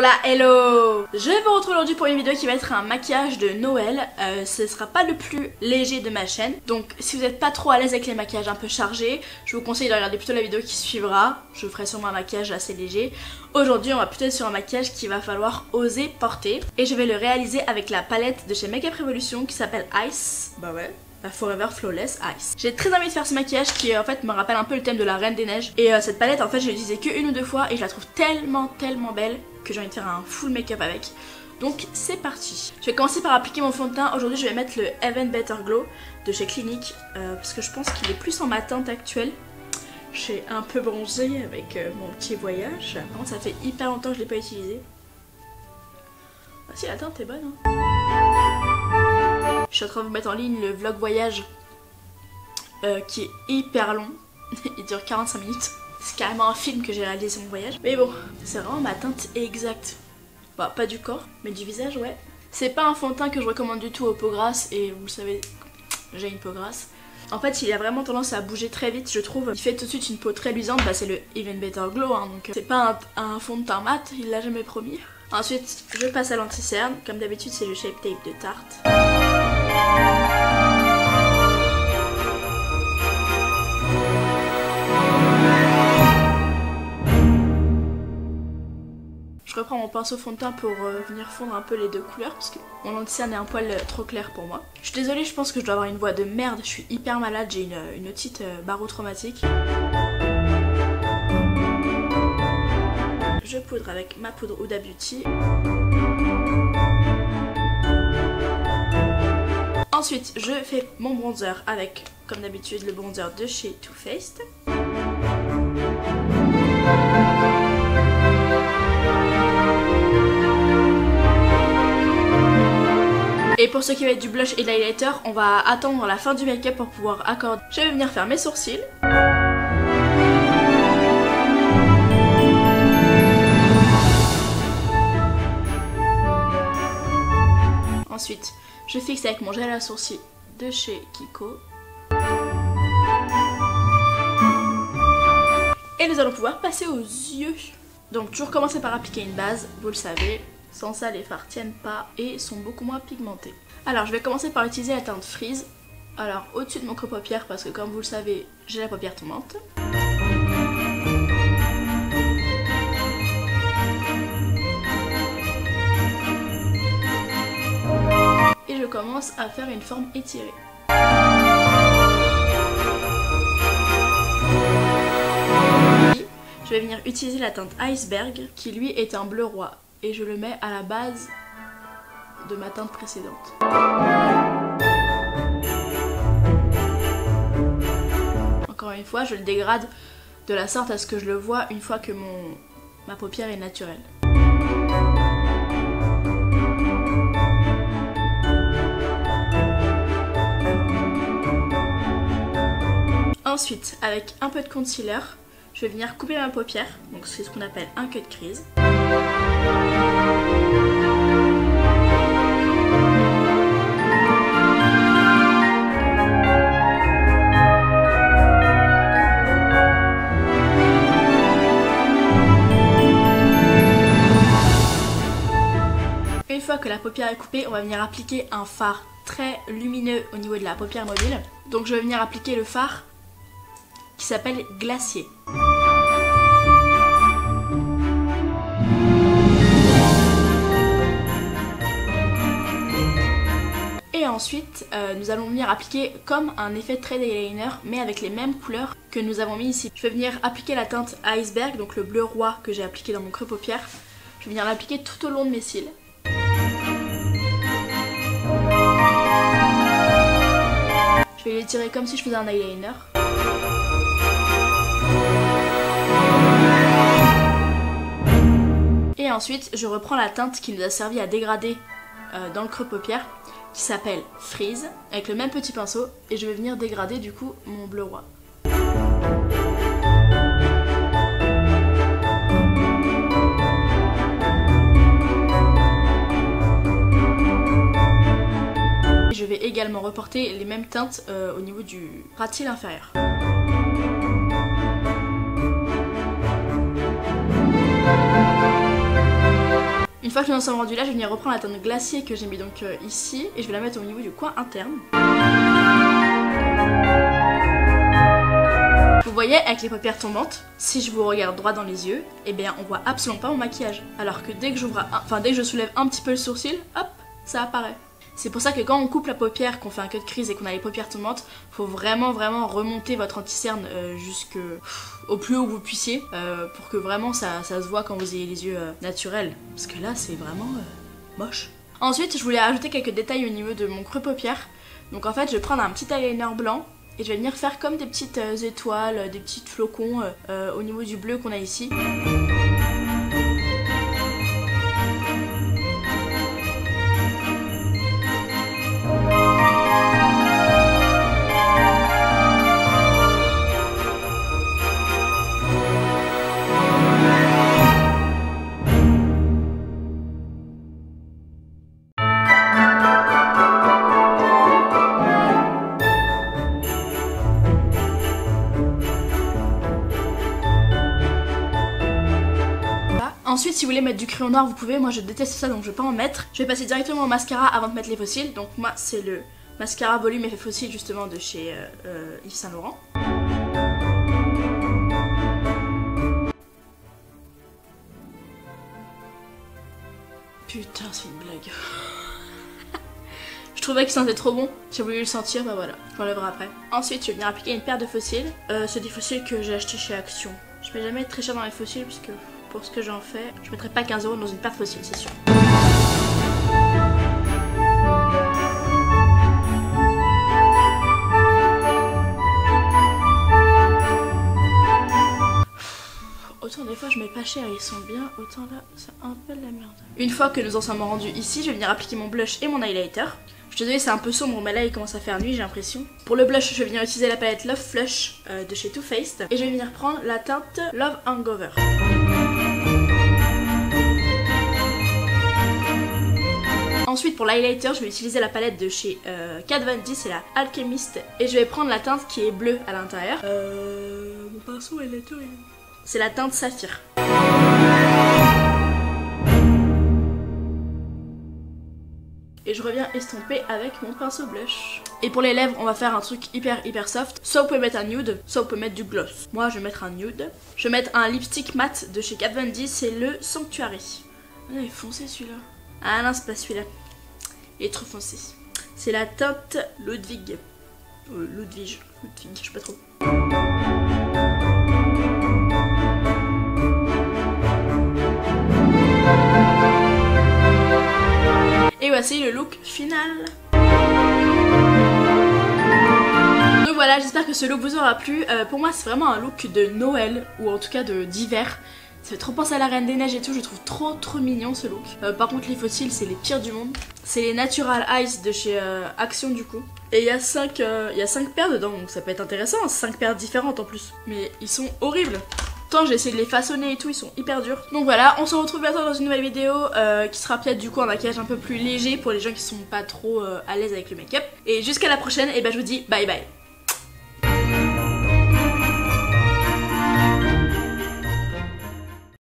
Hola, hello! Je vous retrouve aujourd'hui pour une vidéo qui va être un maquillage de Noël. Ce sera pas le plus léger de ma chaîne. Donc si vous n'êtes pas trop à l'aise avec les maquillages un peu chargés, je vous conseille de regarder plutôt la vidéo qui suivra. Je ferai sûrement un maquillage assez léger. Aujourd'hui on va plutôt être sur un maquillage qu'il va falloir oser porter. Et je vais le réaliser avec la palette de chez Makeup Revolution qui s'appelle Ice. Bah ouais. La Forever Flawless Ice. J'ai très envie de faire ce maquillage qui en fait me rappelle un peu le thème de la Reine des Neiges. Et cette palette en fait j'ai utilisé que une ou deux fois et je la trouve tellement belle que j'ai envie de faire un full make-up avec. Donc c'est parti. Je vais commencer par appliquer mon fond de teint. Aujourd'hui je vais mettre le Even Better Glow de chez Clinique parce que je pense qu'il est plus en ma teinte actuelle. J'ai un peu bronzé avec mon petit voyage. Par contre ça fait hyper longtemps que je l'ai pas utilisé. Ah si, la teinte est bonne hein. Je suis en train de vous mettre en ligne le vlog voyage qui est hyper long. Il dure 45 minutes. C'est carrément un film que j'ai réalisé sur mon voyage. Mais bon, c'est vraiment ma teinte exacte. Bah, pas du corps, mais du visage, ouais. C'est pas un fond de teint que je recommande du tout aux peaux grasses. Et vous le savez, j'ai une peau grasse. En fait, il a vraiment tendance à bouger très vite, je trouve. Il fait tout de suite une peau très luisante. Bah, c'est le Even Better Glow. Hein, donc, c'est pas un fond de teint mat, il l'a jamais promis. Ensuite, je passe à l'anti-cerne. Comme d'habitude, c'est le Shape Tape de Tarte. Je reprends mon pinceau fond de teint pour venir fondre un peu les deux couleurs parce que mon anti-cerne est un poil trop clair pour moi. Je suis désolée, je pense que je dois avoir une voix de merde, je suis hyper malade, j'ai une otite barotraumatique. Je poudre avec ma poudre Huda Beauty. Ensuite, je fais mon bronzer avec, comme d'habitude, le bronzer de chez Too Faced. Et pour ce qui va être du blush et de l'highlighter, on va attendre la fin du make-up pour pouvoir accorder. Je vais venir faire mes sourcils. Ensuite, je fixe avec mon gel à sourcils de chez Kiko. Et nous allons pouvoir passer aux yeux. Donc toujours commencer par appliquer une base, vous le savez. Sans ça, les fards tiennent pas et sont beaucoup moins pigmentés. Alors, je vais commencer par utiliser la teinte Freeze. Alors, au-dessus de mon creux paupière, parce que comme vous le savez, j'ai la paupière tombante. Et je commence à faire une forme étirée. Je vais venir utiliser la teinte Iceberg, qui lui est un bleu roi. Et je le mets à la base de ma teinte précédente. Encore une fois, je le dégrade de la sorte à ce que je le vois une fois que ma paupière est naturelle. Ensuite, avec un peu de concealer, je vais venir couper ma paupière, donc c'est ce qu'on appelle un cut crease. Une fois que la paupière est coupée, on va venir appliquer un fard très lumineux au niveau de la paupière mobile. Donc je vais venir appliquer le fard qui s'appelle Glacier. Et ensuite, nous allons venir appliquer comme un effet trade eyeliner, mais avec les mêmes couleurs que nous avons mis ici. Je vais venir appliquer la teinte Iceberg, donc le bleu roi que j'ai appliqué dans mon creux paupière. Je vais venir l'appliquer tout au long de mes cils. Je vais l'étirer comme si je faisais un eyeliner. Et ensuite, je reprends la teinte qui nous a servi à dégrader dans le creux paupière, qui s'appelle Freeze, avec le même petit pinceau, et je vais venir dégrader du coup mon bleu roi. Et je vais également reporter les mêmes teintes au niveau du ras de cils inférieur. Une fois que nous en sommes rendus là, je vais venir reprendre la teinte glacier que j'ai mis donc ici et je vais la mettre au niveau du coin interne. Vous voyez, avec les paupières tombantes, si je vous regarde droit dans les yeux, eh bien on voit absolument pas mon maquillage. Alors que dès que je soulève un petit peu le sourcil, hop, ça apparaît. C'est pour ça que quand on coupe la paupière, qu'on fait un cut crease et qu'on a les paupières tombantes, faut vraiment remonter votre anti-cerne jusqu'au plus haut que vous puissiez pour que vraiment ça se voit quand vous ayez les yeux naturels. Parce que là c'est vraiment moche. Ensuite je voulais ajouter quelques détails au niveau de mon creux paupière. Donc en fait je vais prendre un petit eyeliner blanc et je vais venir faire comme des petites étoiles, des petits flocons au niveau du bleu qu'on a ici. Ensuite, si vous voulez mettre du crayon noir, vous pouvez. Moi, je déteste ça, donc je vais pas en mettre. Je vais passer directement au mascara avant de mettre les fossiles. Donc moi, c'est le mascara volume effet fossile justement de chez Yves Saint Laurent. Putain, c'est une blague. Je trouvais qu'il sentait trop bon, j'ai voulu le sentir, bah voilà, je l'enlèverai après. Ensuite, je vais venir appliquer une paire de fossiles. C'est des fossiles que j'ai achetés chez Action. Je vais jamais être très cher dans les fossiles puisque pour ce que j'en fais, je mettrai pas 15 € dans une paire de fossiles, c'est sûr. Autant des fois je mets pas cher et ils sont bien, autant là c'est un peu de la merde. Une fois que nous en sommes rendus ici, je vais venir appliquer mon blush et mon highlighter. Je suis désolée, c'est un peu sombre, mais là il commence à faire nuit, j'ai l'impression. Pour le blush, je vais venir utiliser la palette Love Flush de chez Too Faced. Et je vais venir prendre la teinte Love Hangover. Ensuite, pour l'highlighter, je vais utiliser la palette de chez Kat Von D, c'est la Alchemist. Et je vais prendre la teinte qui est bleue à l'intérieur. Mon pinceau highlighter, c'est la teinte Saphir. Et je reviens estomper avec mon pinceau blush. Et pour les lèvres, on va faire un truc hyper soft. Soit vous pouvez mettre un nude, soit vous pouvez mettre du gloss. Moi, je vais mettre un nude. Je vais mettre un lipstick mat de chez Kat Von D, c'est le Sanctuary. Ah, il est foncé celui-là. Ah non, c'est pas celui-là. Il est trop foncé. C'est la teinte Ludwig. Ludwig, je sais pas trop. Et voici le look final. Donc voilà, j'espère que ce look vous aura plu. Pour moi, c'est vraiment un look de Noël, ou en tout cas d'hiver. Ça fait trop penser à la Reine des Neiges et tout, je trouve trop mignon ce look. Par contre, les fossiles, c'est les pires du monde. C'est les Natural Ice de chez Action du coup. Et il y a 5 paires dedans, donc ça peut être intéressant. 5 paires différentes en plus. Mais ils sont horribles. Pourtant j'ai essayé de les façonner et tout, ils sont hyper durs. Donc voilà, on se retrouve bientôt dans une nouvelle vidéo qui sera peut-être du coup un maquillage un peu plus léger pour les gens qui sont pas trop à l'aise avec le make-up. Et jusqu'à la prochaine, et ben je vous dis bye bye.